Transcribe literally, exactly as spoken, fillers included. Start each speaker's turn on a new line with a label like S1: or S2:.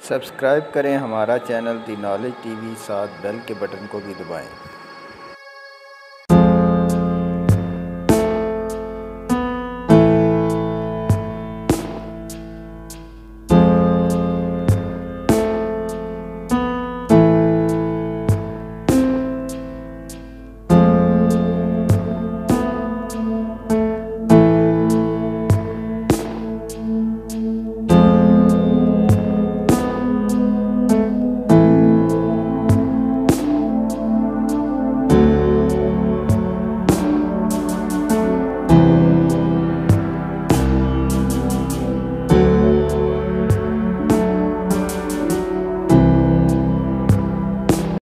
S1: Subscribe करें हमारा channel the knowledge TV, साथ बेल के बटन को भी दबाएं।